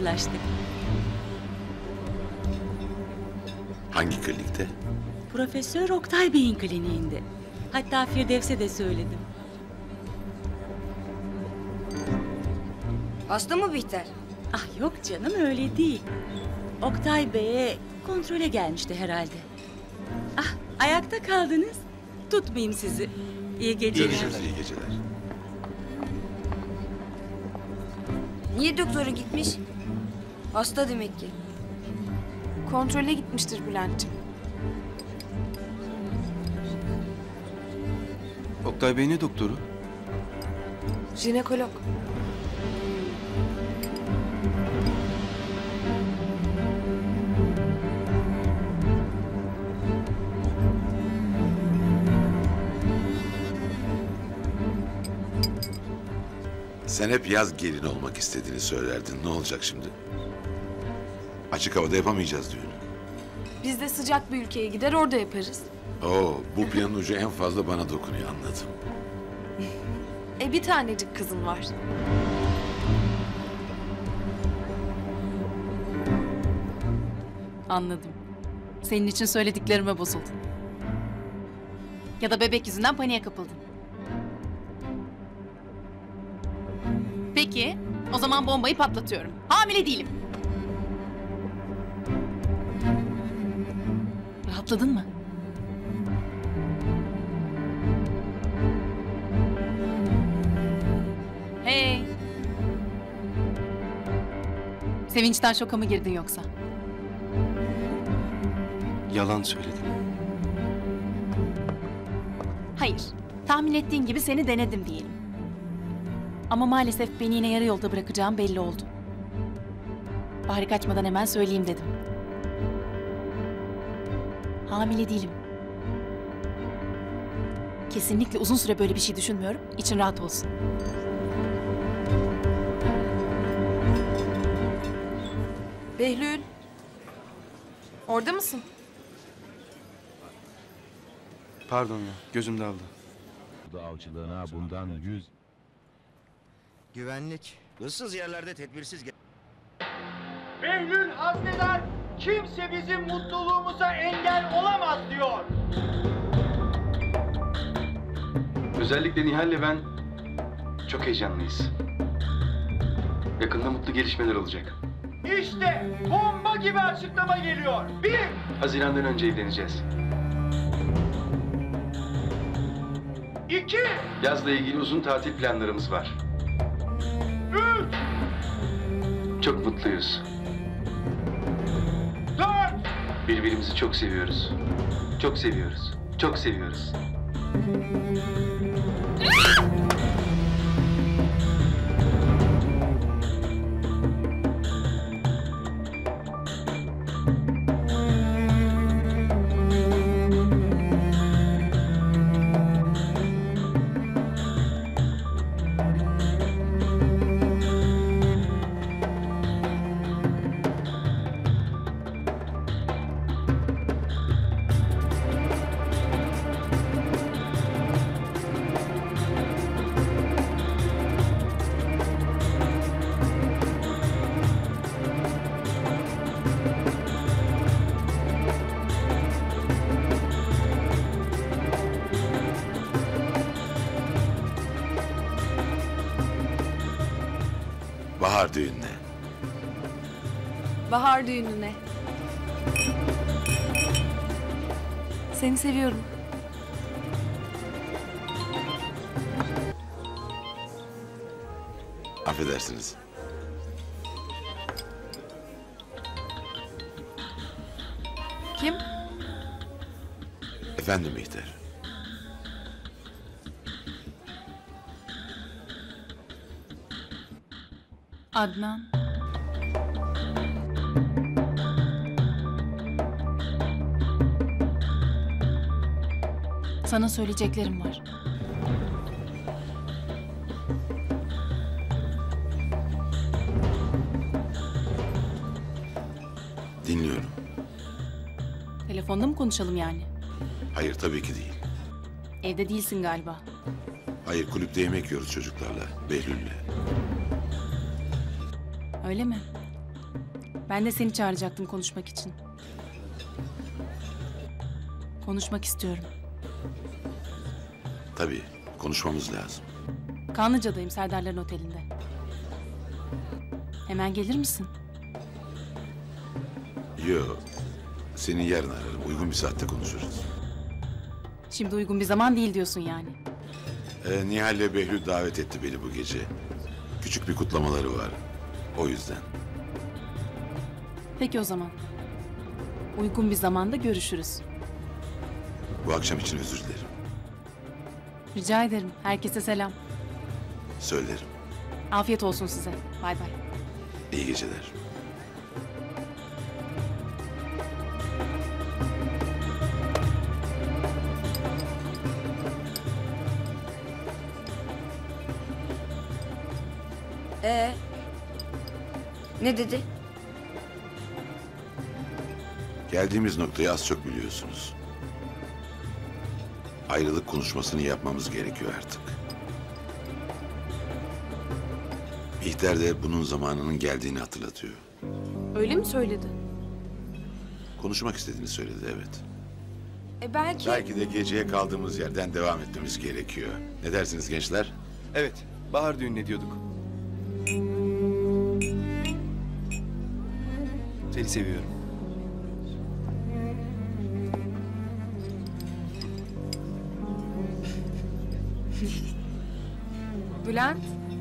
karşılaştık. Hangi klinikte? Profesör Oktay Bey'in kliniğinde. Hatta Firdevs'e de söyledim. Hasta mı Bihter? Ah yok canım, öyle değil. Oktay Bey'e kontrole gelmişti herhalde. Ah, ayakta kaldınız. Tutmayayım sizi. İyi geceler. Görüşürüz, iyi geceler. Niye doktora gitmiş? Hasta demek ki. Kontrole gitmiştir Bülent'ciğim. Oktay Bey ne doktoru? Jinekolog. Sen hep yaz gelin olmak istediğini söylerdin. Ne olacak şimdi? Açık havada yapamayacağız düğünü. Biz de sıcak bir ülkeye gider orada yaparız. Oo, bu planın ucu en fazla bana dokunuyor, anladım. Bir tanecik kızım var. Anladım. Senin için söylediklerime bozuldun. Ya da bebek yüzünden paniğe kapıldın. Peki, o zaman bombayı patlatıyorum. Hamile değilim. Rahatladın mı? Hey! Sevinçten şoka mı girdin yoksa? Yalan söyledim. Hayır. Tahmin ettiğin gibi seni denedim diyelim. Ama maalesef beni yine yarı yolda bırakacağım belli oldu. Bari kaçmadan hemen söyleyeyim dedim. Hamile değilim. Kesinlikle uzun süre böyle bir şey düşünmüyorum. İçin rahat olsun. Behlül. Orada mısın? Pardon ya, gözüm daldı. Avcılığına bundan 100... Güvenlik. Issız yerlerde tedbirsiz... Behlül Haznedar, kimse bizim mutluluğumuza engel olamaz diyor. Özellikle Nihal'le ben çok heyecanlıyız. Yakında mutlu gelişmeler olacak. İşte bomba gibi açıklama geliyor. 1. Haziran'dan önce evleneceğiz. 2. Yazla ilgili uzun tatil planlarımız var. 3. Çok mutluyuz. 4. Birbirimizi çok seviyoruz. Çok seviyoruz. Çok seviyoruz. Bahar düğününe. Bahar düğününe. Seni seviyorum. Affedersiniz. Kim? Efendim Bihter. Adnan. Sana söyleyeceklerim var. Dinliyorum. Telefonda mı konuşalım yani? Hayır, tabii ki değil. Evde değilsin galiba. Hayır, kulüpte yemek yiyoruz çocuklarla, Behlül'le. Öyle mi? Ben de seni çağıracaktım konuşmak için. Konuşmak istiyorum. Tabii, konuşmamız lazım. Kanlıca'dayım, Serdarların otelinde. Hemen gelir misin? Yo, seni yarın ararım. Uygun bir saatte konuşuruz. Şimdi uygun bir zaman değil diyorsun yani. Nihal ile Behlül davet etti beni bu gece. Küçük bir kutlamaları var. O yüzden. Peki o zaman. Uygun bir zamanda görüşürüz. Bu akşam için özür dilerim. Rica ederim. Herkese selam. Söylerim. Afiyet olsun size. Bay bay. İyi geceler. Ne dedi? Geldiğimiz noktayı az çok biliyorsunuz. Ayrılık konuşmasını yapmamız gerekiyor artık. Bihter de bunun zamanının geldiğini hatırlatıyor. Öyle mi söyledi? Konuşmak istediğini söyledi, evet. Belki... Belki de geceye kaldığımız yerden devam etmemiz gerekiyor. Ne dersiniz gençler? Evet, bahar düğününe diyorduk. Seni seviyorum. Bülent.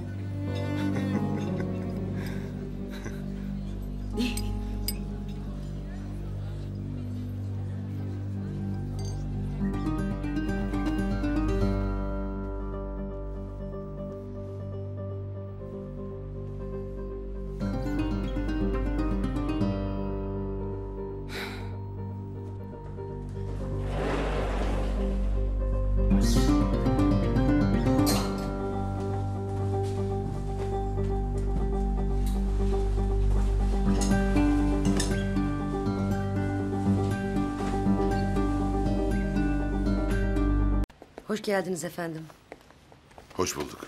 Hoş geldiniz efendim. Hoş bulduk.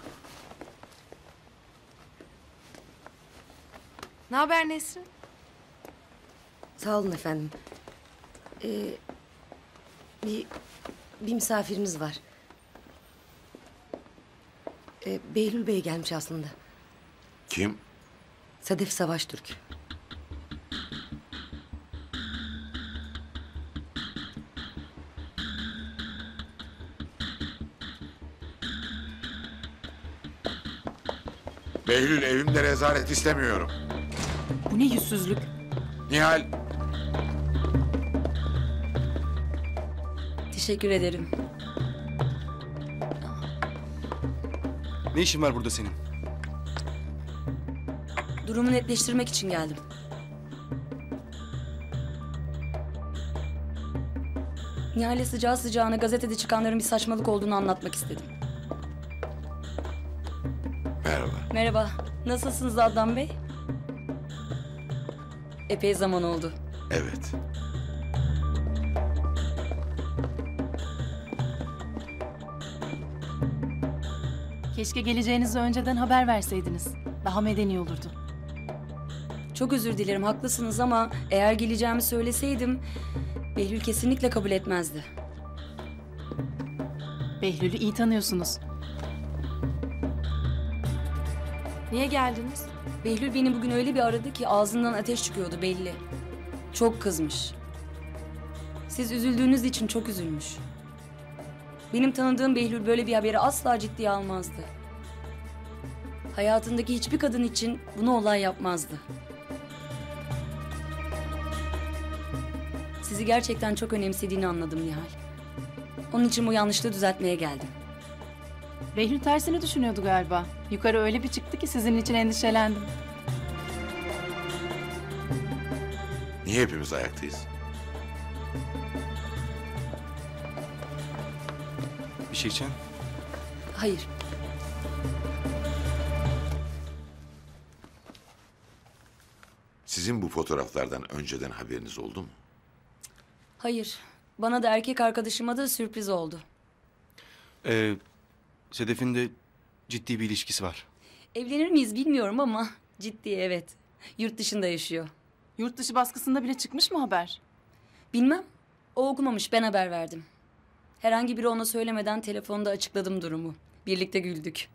Ne haber Nesrin? Sağ olun efendim. Bir misafiriniz var. Behlül Bey gelmiş aslında. Kim? Sedef Savaştürk. Behlül, evimde rezalet istemiyorum. Bu ne yüzsüzlük? Nihal, Teşekkür ederim. Ne işin var burada senin? Durumu netleştirmek için geldim. Nihal'e sıcağı sıcağına gazetede çıkanların bir saçmalık olduğunu anlatmak istedim. merhaba. Merhaba. Nasılsınız Adnan Bey? Epey zaman oldu. Evet. Keşke geleceğinizi önceden haber verseydiniz. Daha medeni olurdu. Çok özür dilerim, haklısınız ama eğer geleceğimi söyleseydim Behlül kesinlikle kabul etmezdi. Behlül'ü iyi tanıyorsunuz. Niye geldiniz? Behlül beni bugün öyle bir aradı ki ağzından ateş çıkıyordu belli. Çok kızmış. Siz üzüldüğünüz için çok üzülmüş. Benim tanıdığım Behlül böyle bir haberi asla ciddiye almazdı. Hayatındaki hiçbir kadın için bunu olay yapmazdı. Sizi gerçekten çok önemsediğini anladım Nihal. Onun için bu yanlışlığı düzeltmeye geldim. Behlül tersini düşünüyordu galiba. Yukarı öyle bir çıktı ki sizin için endişelendim. Niye hepimiz ayaktayız? Bir şey içen? Hayır. Sizin bu fotoğraflardan önceden haberiniz oldu mu? Hayır. Bana da erkek arkadaşıma da sürpriz oldu. Sedef'in de ciddi bir ilişkisi var. Evlenir miyiz bilmiyorum ama ciddi evet. Yurt dışında yaşıyor. Yurt dışı baskısında bile çıkmış mı haber? Bilmem. O okumamış, ben haber verdim. Herhangi biri ona söylemeden telefonda açıkladım durumu. Birlikte güldük.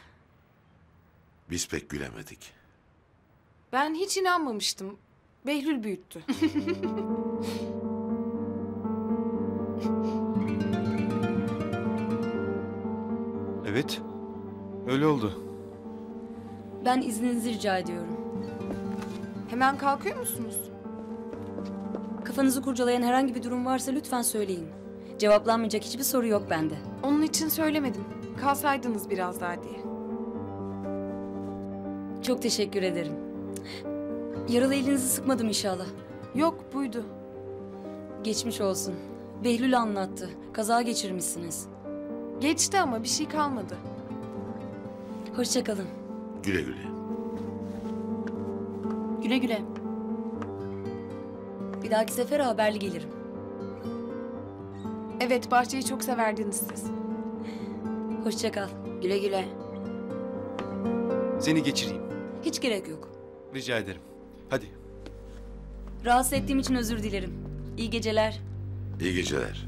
Biz pek gülemedik. Ben hiç inanmamıştım. Behlül büyüttü. Evet. Öyle oldu. Ben izninizi rica ediyorum. Hemen kalkıyor musunuz? Kafanızı kurcalayan herhangi bir durum varsa lütfen söyleyin. Cevaplanmayacak hiçbir soru yok bende. Onun için söylemedim. Kalsaydınız biraz daha diye. Çok teşekkür ederim. Yaralı elinizi sıkmadım inşallah. Yok, buydu. Geçmiş olsun. Behlül anlattı. Kaza geçirmişsiniz. Geçti ama bir şey kalmadı. Hoşça kalın. Güle güle. Güle güle. Bir dahaki sefere haberli gelirim. Evet, bahçeyi çok severdiniz siz. Hoşça kal. Güle güle. Seni geçireyim. Hiç gerek yok. Rica ederim. Hadi. Rahatsız ettiğim için özür dilerim. İyi geceler. İyi geceler.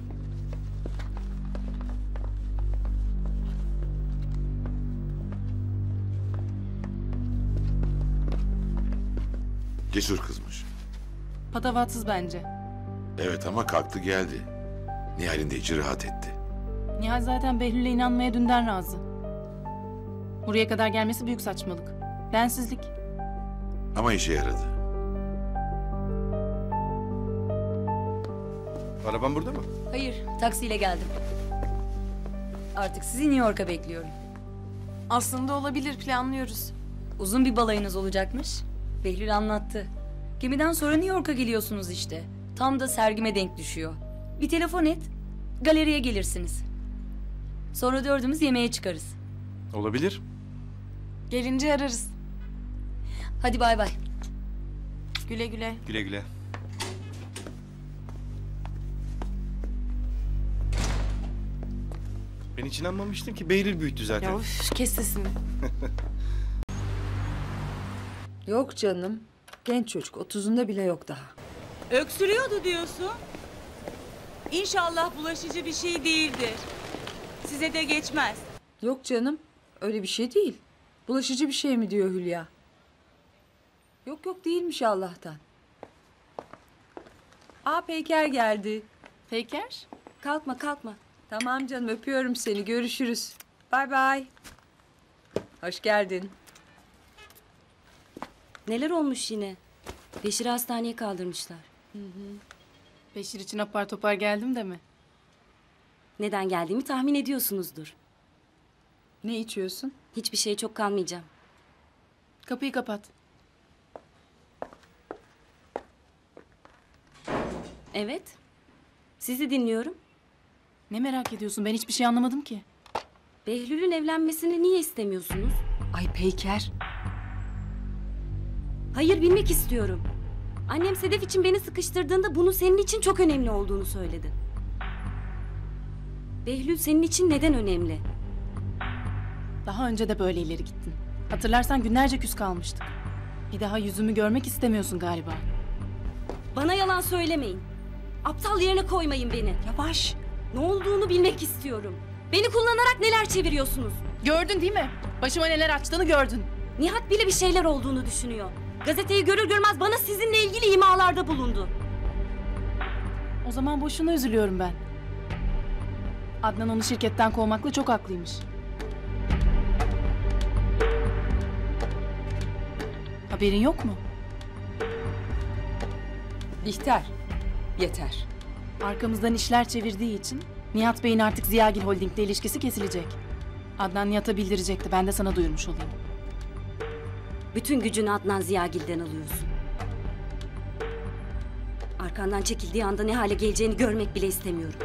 Cesur kızmış. Patavatsız bence. Evet ama kalktı geldi. Nihal'in de içi rahat etti. Nihal zaten Behlül'e inanmaya dünden razı. Buraya kadar gelmesi büyük saçmalık. Bensizlik. Ama işe yaradı. Araban burada mı? Hayır, taksiyle geldim. Artık sizi New York'a bekliyorum. Aslında olabilir, planlıyoruz. Uzun bir balayınız olacakmış. Behlül anlattı. Gemiden sonra New York'a geliyorsunuz işte. Tam da sergime denk düşüyor. Bir telefon et, galeriye gelirsiniz. Sonra dördümüz yemeğe çıkarız. Olabilir. Gelince ararız. Hadi bay bay. Güle güle. Güle güle. Ben hiç inanmamıştım ki Behlül büyüttü zaten. Ya üf, kes sesini. Yok canım. Genç çocuk. 30'unda bile yok daha. Öksürüyordu diyorsun. İnşallah bulaşıcı bir şey değildir. Size de geçmez. Yok canım. Öyle bir şey değil. Bulaşıcı bir şey mi diyor Hülya? Yok yok değilmiş Allah'tan. Aa Peyker geldi. Peyker? Kalkma kalkma. Tamam canım öpüyorum seni. Görüşürüz. Bay bay. Hoş geldin. Neler olmuş yine? Beşir'i hastaneye kaldırmışlar. Beşir için apar topar geldim de mi? Neden geldiğimi tahmin ediyorsunuzdur. Ne içiyorsun? Hiçbir şey, çok kalmayacağım. Kapıyı kapat. Evet. Sizi dinliyorum. Ne merak ediyorsun? Ben hiçbir şey anlamadım ki. Behlül'ün evlenmesini niye istemiyorsunuz? Ay Peyker. Hayır, bilmek istiyorum. Annem Sedef için beni sıkıştırdığında bunun senin için çok önemli olduğunu söyledi. Behlül senin için neden önemli? Daha önce de böyle ileri gittin. Hatırlarsan günlerce küs kalmıştık. Bir daha yüzümü görmek istemiyorsun galiba. Bana yalan söylemeyin. Aptal yerine koymayın beni. Yavaş. Ne olduğunu bilmek istiyorum. Beni kullanarak neler çeviriyorsunuz? Gördün değil mi? Başıma neler açtığını gördün. Nihat bile bir şeyler olduğunu düşünüyor. Gazeteyi görür görmez bana sizinle ilgili imalarda bulundu. O zaman boşuna üzülüyorum ben. Adnan onu şirketten kovmakla çok haklıymış. Haberin yok mu? Bihter. Yeter. Arkamızdan işler çevirdiği için Nihat Bey'in artık Ziyagil Holding'le ilişkisi kesilecek. Adnan Nihat'a bildirecekti. Ben de sana duyurmuş olayım. Bütün gücünü Adnan Ziyagil'den alıyorsun. Arkandan çekildiği anda ne hale geleceğini görmek bile istemiyorum.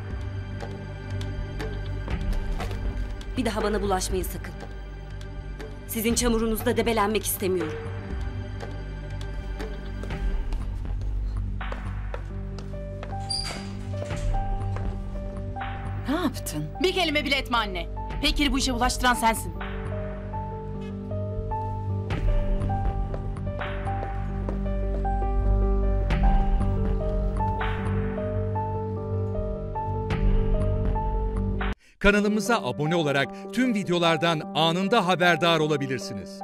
Bir daha bana bulaşmayın sakın. Sizin çamurunuzda debelenmek istemiyorum. Ne yaptın? Bir kelime bile etme anne. Pekir'i bu işe bulaştıran sensin. Kanalımıza abone olarak tüm videolardan anında haberdar olabilirsiniz.